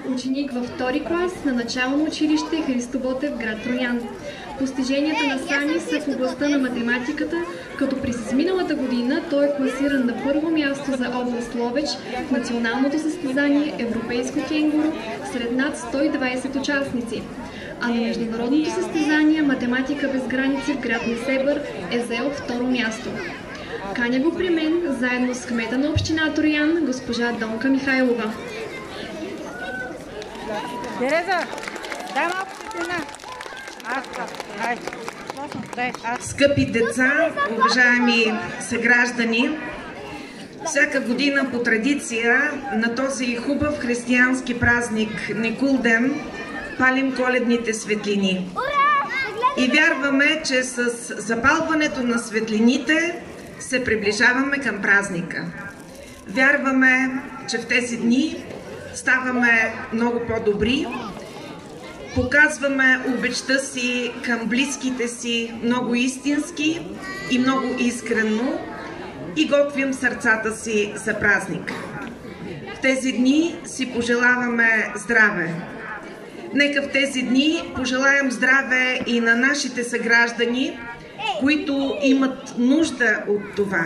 ученик във втори клас на начално училище Христо Ботев, град Троян. Постиженията на Сани са в областта на математиката, като през изминалата година той е класиран на първо място за област Ловеч в националното състезание Европейско кенгуру сред над 120 участници. А на международното състезание Математика без граници в град Несебър е взел второ място. Каня го при мен, заедно с кмета на община Троян, госпожа Донка Михайлова. Тереза, дай малко светлина. Скъпи деца, уважаеми съграждани, всяка година по традиция на този хубав християнски празник Никулден палим коледните светлини. И вярваме, че с запалването на светлините се приближаваме към празника. Вярваме, че в тези дни ставаме много по-добри, показваме обичта си към близките си много истински и много искрено и готвим сърцата си за празник. В тези дни си пожелаваме здраве. Нека в тези дни пожелаем здраве и на нашите съграждани, които имат нужда от това.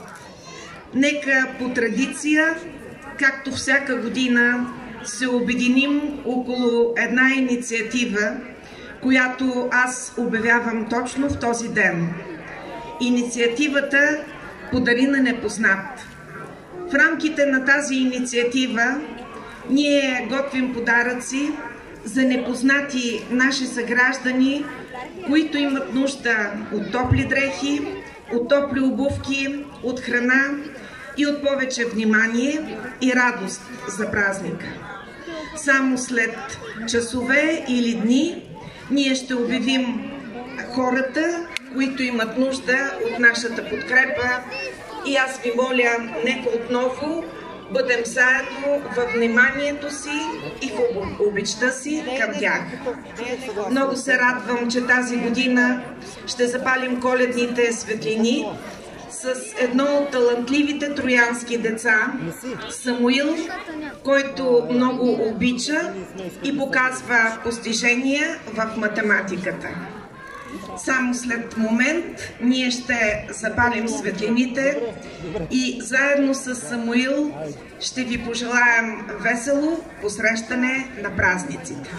Нека по традиция, както всяка година, се обединим около една инициатива, която аз обявявам точно в този ден. Инициативата "Подари на непознат". В рамките на тази инициатива ние готвим подаръци за непознати наши съграждани, които имат нужда от топли дрехи, от топли обувки, от храна и от повече внимание и радост за празника. Само след часове или дни ние ще обявим хората, които имат нужда от нашата подкрепа, и аз ви моля, нека отново бъдем заедно във вниманието си и в обичта си към тях. Много се радвам, че тази година ще запалим коледните светлини с едно от талантливите троянски деца, Самуил, който много обича и показва постижения в математиката. Само след момент ние ще запалим светлините и заедно с Самуил ще ви пожелаем весело посрещане на празниците.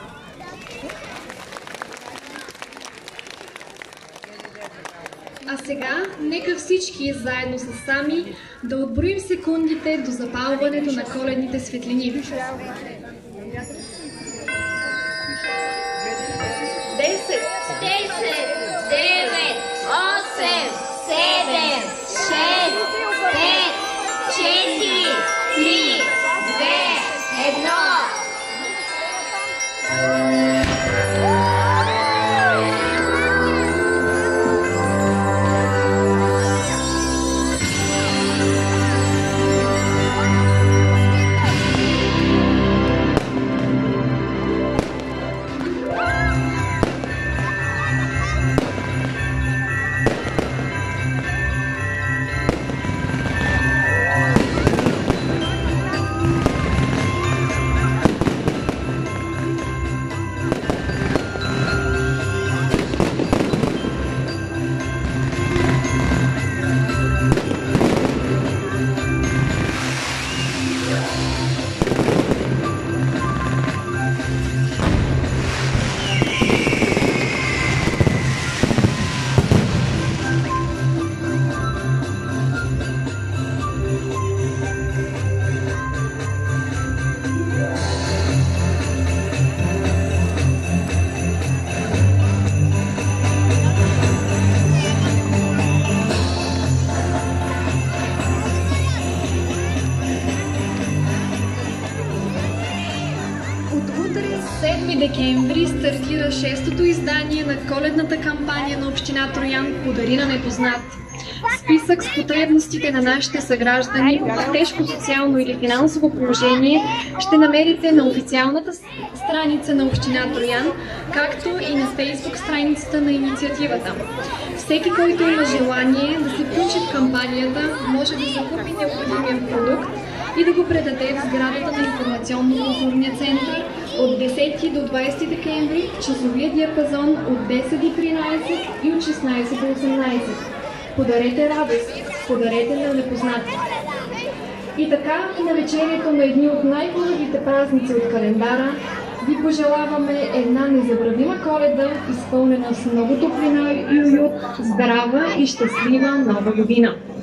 А сега, нека всички заедно с Сами да отброим секундите до запалването на коледните светлини. 10, 9, 8, 7, 6, 5, 4, 3, 2, 1. Декември стартира 6-то издание на коледната кампания на община Троян "Подари на непознат". Списък с потребностите на нашите съграждани в тежко социално или финансово положение ще намерите на официалната страница на община Троян, както и на фейсбук страницата на инициативата. Всеки, който има желание да се включи в кампанията, може да закупи необходимия продукт, и да го предаде в сградата на информационно-културния център от 10 до 20 декември в часовия диапазон от 10 до 13 и от 16 до 18. Подарете радост, подарете на непознати. И така, в навечерието на едни от най-хубавите празници от календара, ви пожелаваме една незабравима Коледа, изпълнена с много топлина и уют, здрава и щастлива Нова година!